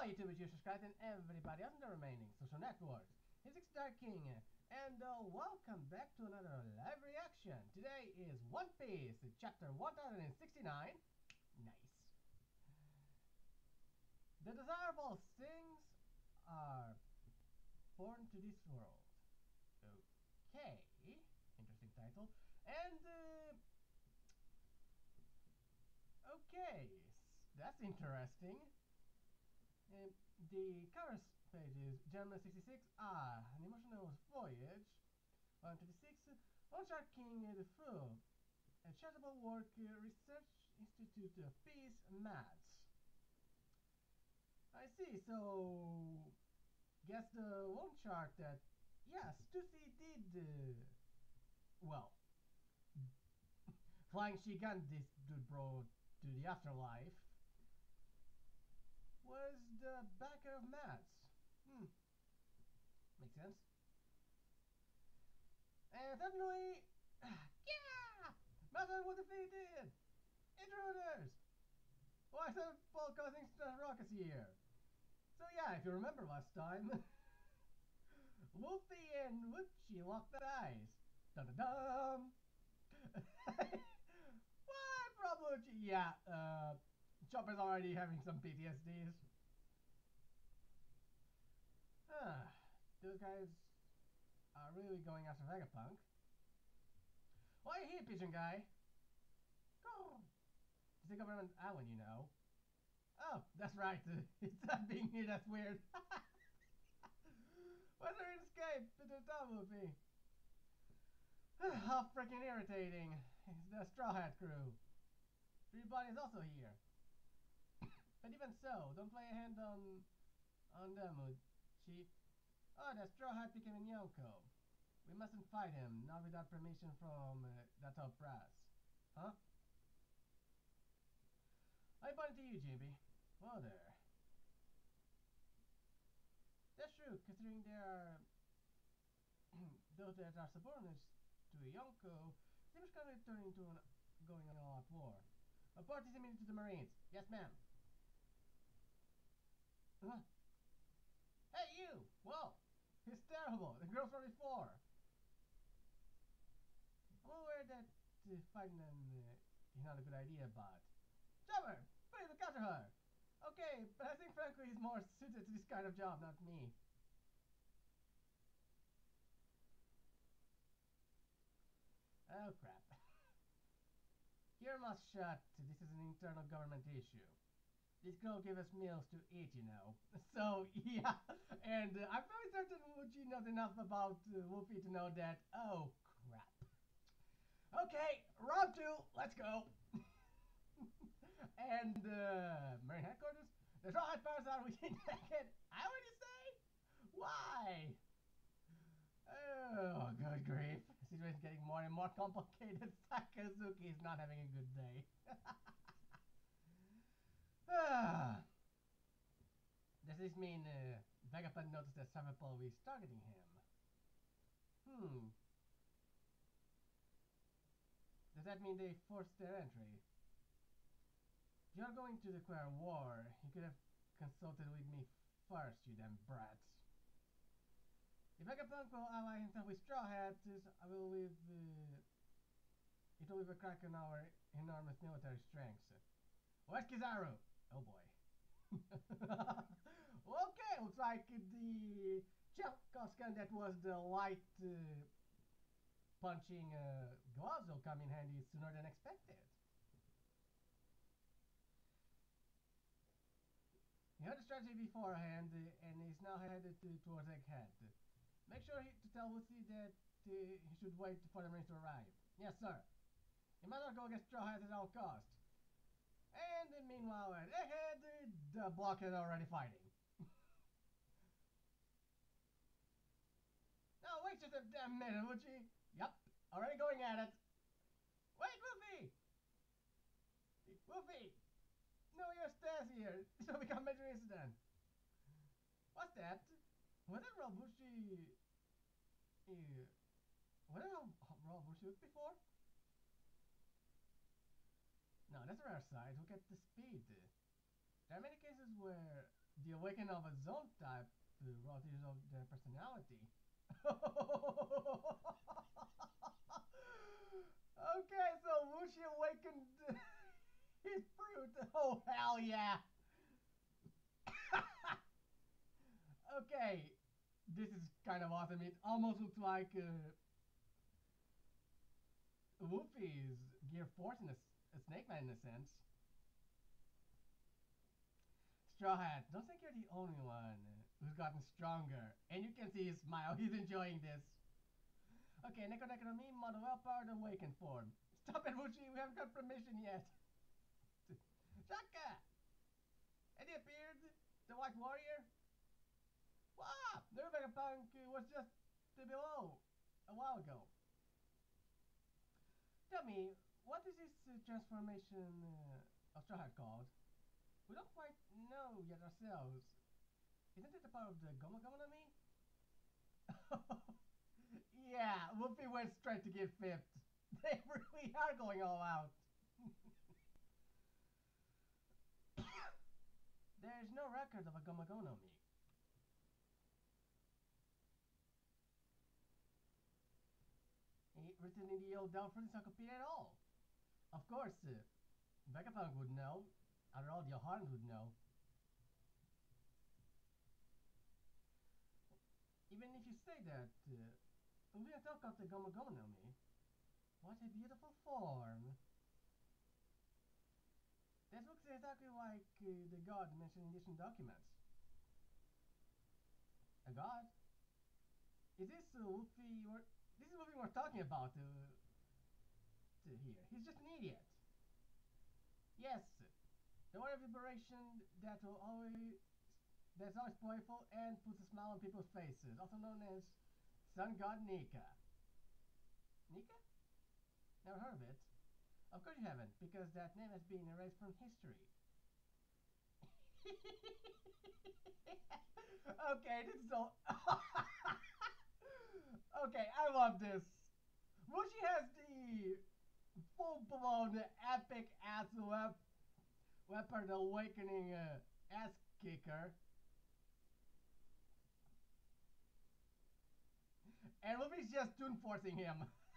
YouTube, it's you subscribed and everybody else in the remaining social networks. It's Dark King, and welcome back to another live reaction. Today is One Piece, chapter 1069. Nice. The desirable things are born to this world. Okay, interesting title. And, okay, that's interesting. The cover page is German 66, an emotional voyage. 126, On Shark King the Fool, a charitable work research institute of peace, maths. I see, so guess the one chart that, yes, Stussy did, well, flying Shigan this dude bro to the afterlife was the backer of maths. Makes sense. And suddenly, yeah! Master was defeated! Intruders! Why some people causing ruckus here? So yeah, if you remember last time, Luffy and Lucci locked eyes. Dun dun dun! What problem, Lucci? Yeah, Chopper's already having some PTSDs. Those guys are really going after Vegapunk. Why are you here, pigeon guy? Go! It's the government island, you know. Oh, that's right. It's not being here that's weird. What's there an escape to the top, Luffy? How freaking irritating. It's the Straw Hat crew. Three Body is also here. But even so, don't play a hand on them, Chief. Oh, the Straw Hat became a Yonko. We mustn't fight him, not without permission from the top brass. Huh? I pointed to you, JB. Whoa there. That's true, considering there are those that are subordinates to a Yonko, seems kind of turning into an going on all-out war. A party similar to the Marines. Yes, ma'am. Huh? Hey, you! Whoa! It's terrible. The girl from before. I'm aware that fighting them is not a good idea, but Jumper, please look after her. Okay, but I think frankly he's more suited to this kind of job, not me. Oh crap. Your mouth shut. This is an internal government issue. This girl gave us meals to eat, you know. So, yeah. And I'm very certain Wuchi knows enough about Luffy to know that. Oh, crap. Okay, round two. Let's go. And, Marine headquarters? The Straw Hat powers are within naked. I already say? Why? Oh, good grief. The situation's getting more and more complicated. Sakazuki is not having a good day. Ah. Does this mean Vegapunk noticed that Cyberpol is targeting him? Does that mean they forced their entry? You're going to declare war. You could have consulted with me first, you damn brats. If Vegapunk will ally himself with Straw Hats, I will leave. It will leave a crack in our enormous military strengths. Where's Kizaru? Oh boy. Okay, looks like the Chelkoskan that was the light punching gloves will come in handy sooner than expected. He heard the strategy beforehand and is now headed towards Egghead. Make sure to tell Lucy that he should wait for the Marines to arrive. Yes, sir. You might not go against Straw Hats at all costs. And meanwhile at Egghead, the blockhead already fighting. No, wait just a damn minute, would you? Yup, already going at it. Wait, Luffy! Luffy! No, your stairs here. This will become a major incident. What's that? Was that Robushi? Was that Robushi before? No, that's a rare sight. Look at the speed. There are many cases where The awakening of a zone type rotates of their personality. Okay, so Wuxi awakened his fruit. Oh, hell yeah. Okay, this is kind of awesome. It almost looks like Luffy's Gear Force in a Snake Man in a sense. Straw Hat, don't think you're the only one who's gotten stronger. And you can see his smile. He's enjoying this. Okay, Neko Neko no Mi, model well powered awakened form. Stop it, Wuxi. We haven't got permission yet. Shaka! And he appeared, the White Warrior. Wow! The Vegapunk was just below a while ago. Tell me, what is this transformation of Straw Hat called? We don't quite know yet ourselves. Isn't it a part of the Goma Goma no Mi? Yeah, Luffy went straight to get flipped. They really are going all out. There is no record of a Goma Goma no Mi. Written in the old Down for the Encyclopedia at all. Of course, Vegapunk would know. After all, the Yoharans would know. Even if you say that, we didn't talk about the Goma Goma no Mi. What a beautiful form. That looks exactly like the god mentioned in ancient documents. A god? Is this Luffy or this is Luffy we're talking about here? He's just an idiot. Yes, the word of liberation that's always playful and puts a smile on people's faces, also known as Sun God Nika. Nika? Never heard of it. Of course you haven't, because that name has been erased from history. Okay, this is so. Okay, I love this. Mushi has the full-blown epic ass weapon awakening ass kicker. And Luffy's just tune forcing him.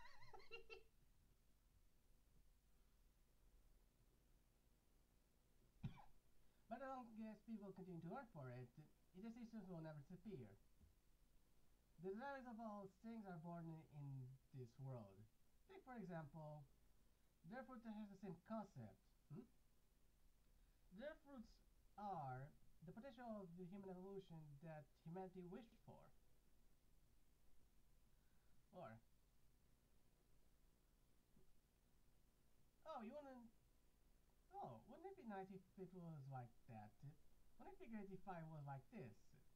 But as long as people continue to work for it, its existence will never disappear. The desires of all things are born in this world. Take, for example, their fruit has the same concept. Their fruits are the potential of the human evolution that humanity wished for. Or, oh, you wanna. Oh, wouldn't it be nice if it was like that? Wouldn't it be great if I was like this?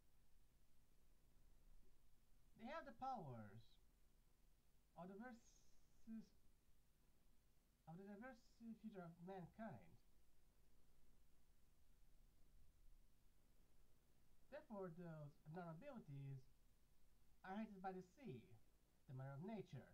They have the powers of the diverse future of mankind. Therefore, those abnormalities are hated by the sea, the mother of nature.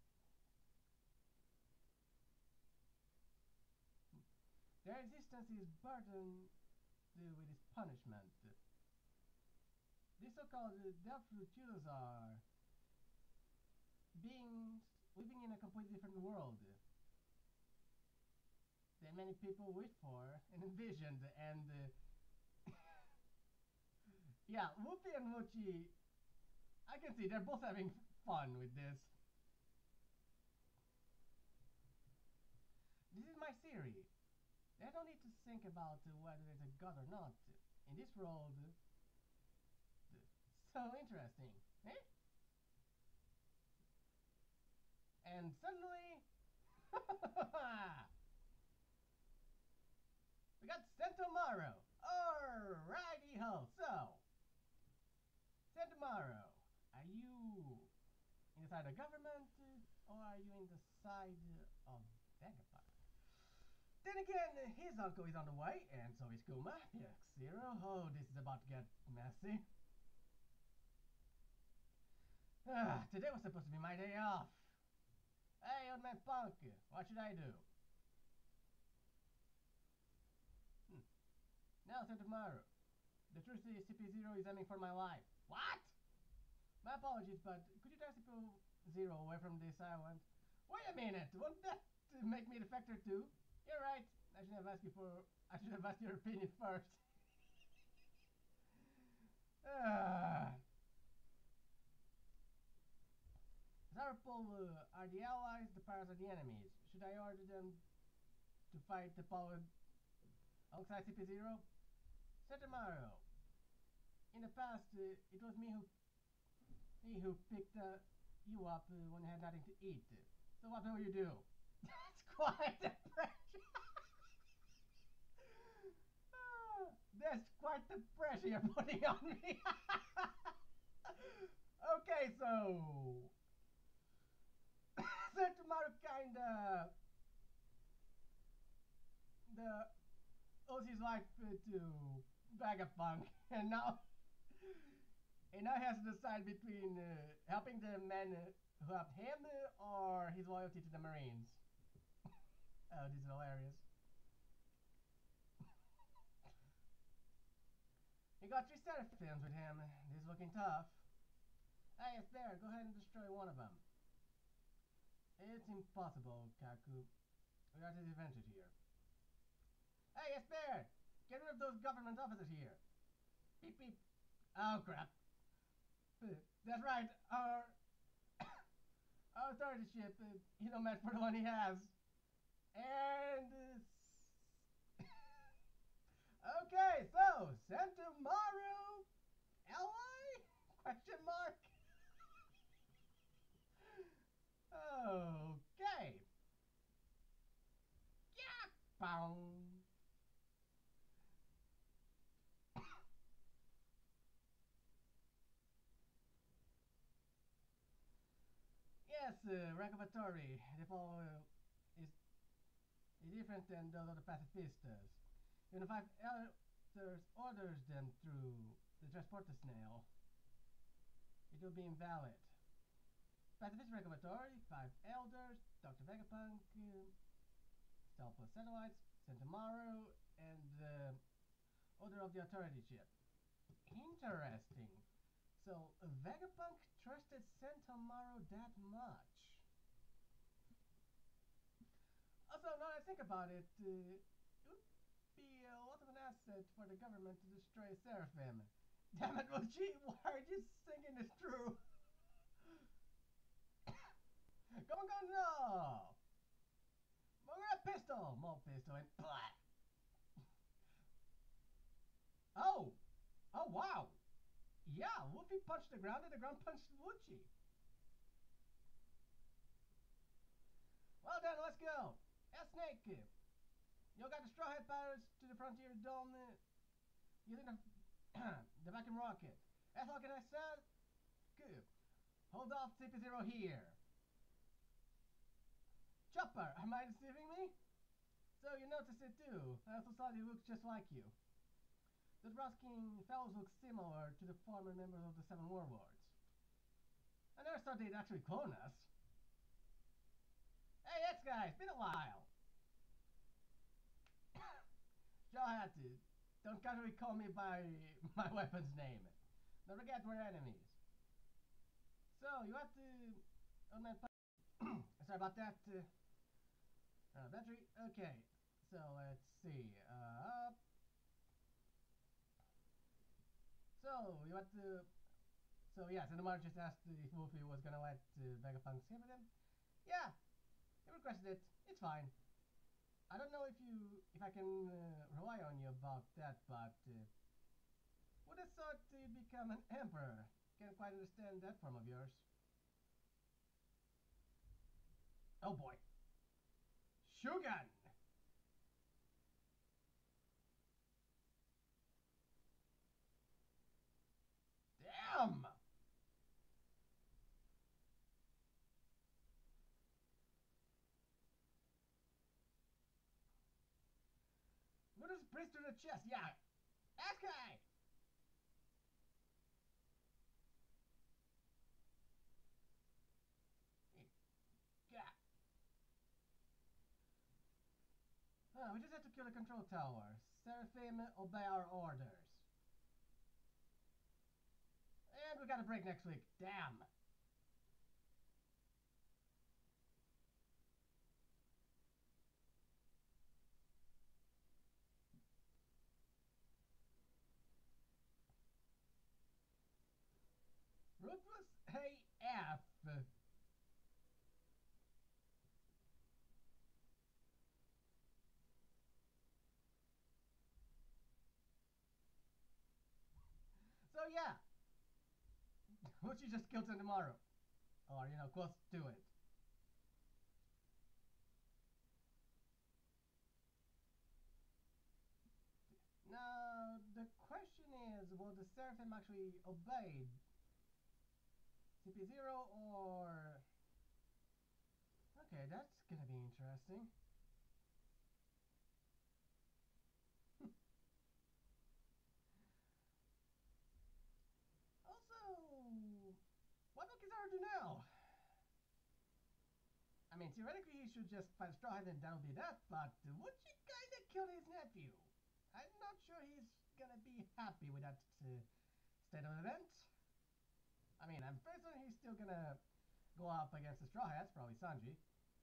Their existence is burdened with its punishment. These so-called Delphrutius are beings living in a completely different world that many people wish for and envisioned. And yeah, Luffy and Muchi, I can see they're both having fun with this. This is my theory. They don't need to think about whether there's a god or not. In this world, so interesting, eh? And suddenly, we got Sentomaru. Alrighty ho. So, Sentomaru, are you inside the government or are you in the side of Vegapunk? Then again, his uncle is on the way, and so is Kuma. Yeah, Zero. Oh, this is about to get messy. Today was supposed to be my day off. Hey, old man Punk, what should I do? Now, Sentomaru, The truth is CP0 is aiming for my life. What? My apologies, but could you drive CP0 away from this island? Wait a minute, won't that make me a defector too? You're right. I should have asked your opinion first. Zarpol are the allies, the Pirates are the enemies. Should I order them to fight the Power alongside CP0? Mario. In the past, it was me who picked you up when you had nothing to eat. So what will you do? That's quite the pressure. That's quite the pressure you're putting on me. Okay, so Mario kinda owes his life to Vegapunk, and now he has to decide between helping the men who helped him or his loyalty to the Marines. Oh, this is hilarious. He got 3 Seraphims with him. This is looking tough. Hey, it's there. Go ahead and destroy one of them. It's impossible, Kaku. We are disadvantaged here. Hey, it's there. Get rid of those government officers here. Beep beep. Oh crap. That's right. Our authority ship. He's no match for the one he has. And okay, so Santamaru ally? Question mark. Okay. Yeah. Boom. Yes, rank of authority. They follow is different than those of the pacifistas. Even if I've orders them through the transporter snail, it will be invalid. Pacifist rank of authority, 5 elders, Dr. Vegapunk, Stealth plus satellites, Santamaru, and Order of the Authority ship. Interesting. So Vegapunk trusted Santamaru that much. Also, now that I think about it, it would be a lot of an asset for the government to destroy Seraphim. Damn it, Luigi, why are you singing this true? Come on, no! More pistol! More pistol and blah! Oh! Oh, wow! Yeah, Luffy punched the ground and the ground punched Luigi. Well then, let's go! Hey, Snake! You got the Straw Hat Pirates to the Frontier Dome using the vacuum rocket. That's all can I say? Good. Hold off CP0 here. Chopper, am I deceiving me? So you noticed it too. I also saw he looks just like you. The Ruskin fellows look similar to the former members of the Seven Warlords. I never thought they'd actually clone us. Hey, X guy, it's been a while. Jawhattu, don't casually call me by my weapon's name. Don't forget we're enemies. So, you have to... Oh, man, sorry about that. Battery? Okay. So, let's see. So, you have to... So, yes, and the March just asked if Luffy was gonna let Vegapunk skip with him. Yeah, he requested it. It's fine. I don't know if I can rely on you about that, but would have thought you'd become an emperor. Can't quite understand that form of yours. Oh boy. Shugan! Damn! What is priest to the chest? Yeah. That guy! Yeah. We just have to kill the control tower. Seraphim, obey our orders. we got a break next week. Damn. Ruthless AF. So yeah, Wuchi just killed Tomorrow, or close to it. Now the question is, will the Seraphim actually obey CP0 or? Okay, that's gonna be interesting. Also, what will Kizaru do now? I mean, theoretically, he should just fight Strawhead and that would be that, but would you kinda kill his nephew? I'm not sure he's gonna be happy with that state of events. I mean, I'm pretty certain he's still gonna go up against the Straw Hats, probably Sanji.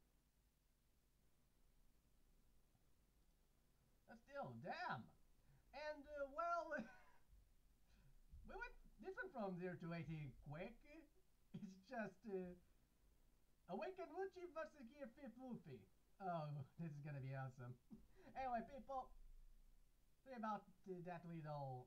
But still, damn. And, well, we went different from 0 to 80 quick. It's just, Awakened Wuchi versus Gear 5th Luffy. Oh, this is gonna be awesome. Anyway, people, sorry about that little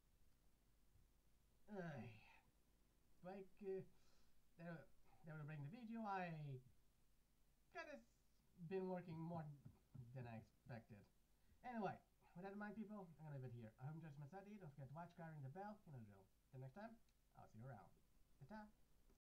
break. That will bring the video. I kind of been working more than I expected. Anyway, with that in mind, people, I'm gonna leave it here. I hope you enjoyed my study. Don't forget to watch, ring the bell, you know the drill. Till next time, I'll see you around. Ta-ta.